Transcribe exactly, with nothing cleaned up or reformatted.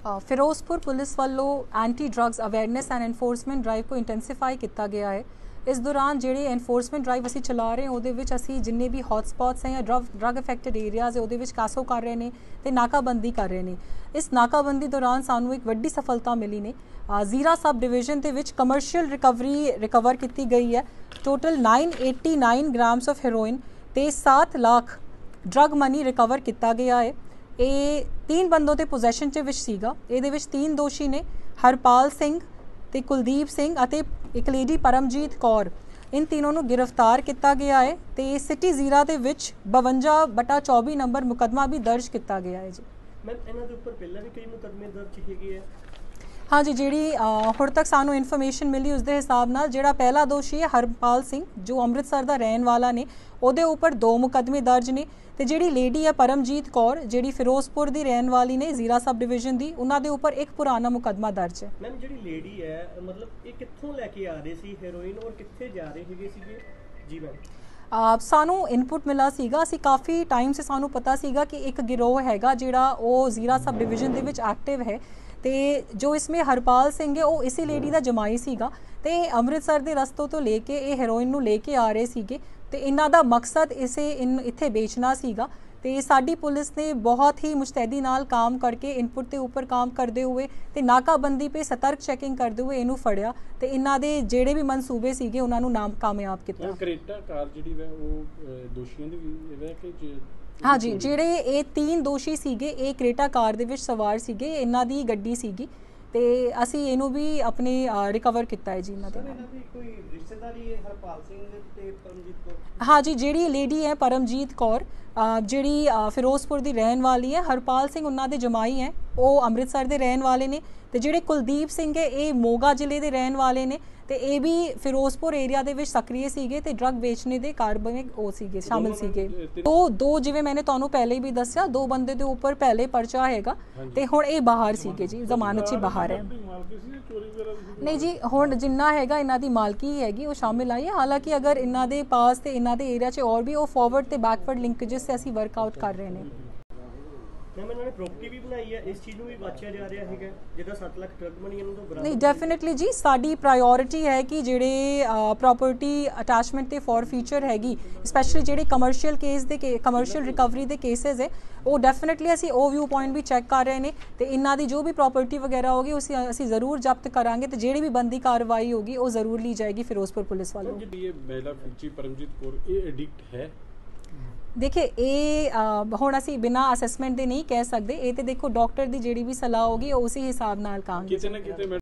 Firozpur police ਵੱਲੋਂ anti drugs awareness and enforcement drive को intensify ਕੀਤਾ ਗਿਆ ਹੈ। इस दौरान ਜਿਹੜੇ एनफोर्समेंट ड्राइव ਅਸੀਂ ਚਲਾ ਰਹੇ ਹਾਂ ਉਹਦੇ ਵਿੱਚ ਅਸੀਂ ਜਿੰਨੇ ਵੀ ਹੌਟ ਸਪੌਟਸ ਹੈ ਜਾਂ ਡਰਗ ਡਰਗ ਅਫੈਕਟਡ ਏਰੀਆਜ਼ ਹੈ ਉਹਦੇ ਵਿੱਚ ਕਾਸੋ ਕਰ ਰਹੇ ਨੇ ਤੇ ਨਾਕਾਬੰਦੀ ਕਰ ਰਹੇ ਨੇ। ਇਸ ਨਾਕਾਬੰਦੀ ਦੌਰਾਨ ਸਾਨੂੰ ਇੱਕ ਵੱਡੀ ਸਫਲਤਾ ਮਿਲੀ ਨੇ। ਜ਼ੀਰਾ ਸਬ ਡਿਵੀਜ਼ਨ ਦੇ ਵਿੱਚ ਕਮਰਸ਼ੀਅਲ ਰਿਕਵਰੀ ਰਿਕਵਰ ਕੀਤੀ ਗਈ ਹੈ। ਟੋਟਲ नौ सौ नवासी ਗ੍ਰਾਮਸ ਆਫ ਹੈਰੋਇਨ ਤੇ सात ਲੱਖ ਡਰਗ ਮਨੀ ਰਿਕਵਰ ਕੀਤਾ ਗਿਆ ਹੈ। ਇਹ तीन ਬੰਦੋਂ ਦੇ ਪੋਜੈਸ਼ਨ ਚ ਵਿੱਚ ਸੀਗਾ। ਇਹਦੇ ਵਿੱਚ तीन ਦੋਸ਼ੀ ਨੇ, ਹਰਪਾਲ ਸਿੰਘ ਤੇ ਕੁਲਦੀਪ ਸਿੰਘ ਅਤੇ एक लेडी परमजीत कौर, इन तीनों को गिरफ्तार किया गया है। तो सिटी जीरा के विच बवंजा बटा चौबी नंबर मुकदमा भी दर्ज किया गया है जी। मैम इन्हां दे उपर पहला भी कई मुकदमे दर्ज हैगे है? हाँ जी, जी हुण तक सानू इन्फॉर्मेशन मिली उसके हिसाब नाल जिहड़ा पहला दोषी है हरपाल सिंह जो अमृतसर का रहन वाला ने, उहदे उपर दो मुकदमे दर्ज ने। तो जिहड़ी लेडी है परमजीत कौर जिहड़ी फिरोजपुर की रहन वाली ने जीरा सब डिवीजन की, उन्हां दे उपर एक पुराना मुकदमा दर्ज है। मैम जिहड़ी लेडी है मतलब ये कित्थों लैके आ रहे सी हेरोइन और कित्थे जा रहे हैगे सीगे? जी मैम आ, सानू इनपुट मिला सीगा, असी काफ़ी टाइम से सानू पता सीगा कि एक गिरोह हैगा जिहड़ा वो जीरा सब डिवीजन दे विच एक्टिव है। तो जो इसमें हरपाल सिंह है वो इसी लेडी का जमाई सीगा ते अमृतसर के रस्तों तो लेके ये हेरोइन नू लेके आ रहे सीगे ते इन्हां दा मकसद इसे इन इत्थे बेचना सीगा। तो साडी पुलिस ने बहुत ही मुस्तैदी नाल काम करके इनपुट के उपर काम करते हुए ते नाकाबंदी पे सतर्क चैकिंग करते हुए इनू फड़िया ते इन्हां दे जेड़े भी मनसूबे सीगे उन्हां नू नाम कामयाब किया। क्रेटा कार जिहड़ी है वो दोषियों दी है कि हाँ जी, जिहड़े ये तीन दोषी सीगे ये क्रेटा कार दे विच सवार सीगे, इन्हां दी गड्डी सीगी ते असी इनू भी अपने रिकवर किया है जी। इन्हां दे कोई रिश्तेदारी है हरपाल सिंह ते परमजीत कौर? हाँ जी, जिहड़ी लेडी है परमजीत कौर जिहड़ी फिरोजपुर की रहन वाली है, हरपाल सिंह उन्हां दे जमाई है, वो अमृतसर के रहन वाले ने। ते जिहड़े कुलदीप सिंह है ये मोगा जिले के रहन वाले ने ते ये भी फिरोजपुर एरिया दे विच सक्रिय सीगे ते ड्रग बेचने दे कारब में वो सीगे शामिल सीगे। तो दो जिवें मैंने तुहानू पहले भी दस्सिया दो बंदे दे उपर पहले परचा हैगा ते हुण ये बाहर सीगे जी, जमानत च बाहर है। नहीं जी, हुण जिन्ना हैगा इन्हां दी मालकी हैगी वो शामिल आई है। हालांकि अगर इन्हां दे पास ते इन्हां दे एरिया च और भी वो फॉरवर्ड ते बैकवर्ड लिंकेजेस से असीं वर्कआउट कर रहे हैं। मैम इन्होंने प्रॉपर्टी भी बनाई है, इस चीज़ में भी बचाया जा रहा है जिदा सत्त लाख ट्रक मनी इन्हों तो बराबर? नहीं, डेफिनेटली जी साडी प्रायोरिटी है कि जिहड़े प्रॉपर्टी अटैचमेंट ते फॉर फ्यूचर हैगी स्पैशली जिहड़े कमर्शियल केस दे कमर्शियल रिकवरी दे केसेस है वो डेफिनेटली असी वो व्यू पॉइंट भी चैक कर रहे हैं। तो इन्हां दी जो भी प्रॉपर्टी वगैरह होगी उसी असी ज़रूर जब्त करांगे तो जिहड़ी भी बनदी कार्रवाई होगी वो ज़रूर ली जाएगी फिरोजपुर पुलिस वालों। ये महिला फौजी परमजीत कौर ये एडिक्ट है? देखिए ये हुण असी बिना असैसमेंट दे नहीं कह सकते, ये तो देखो डॉक्टर की जिहड़ी भी सलाह होगी उसी हिसाब नाल कहांगे।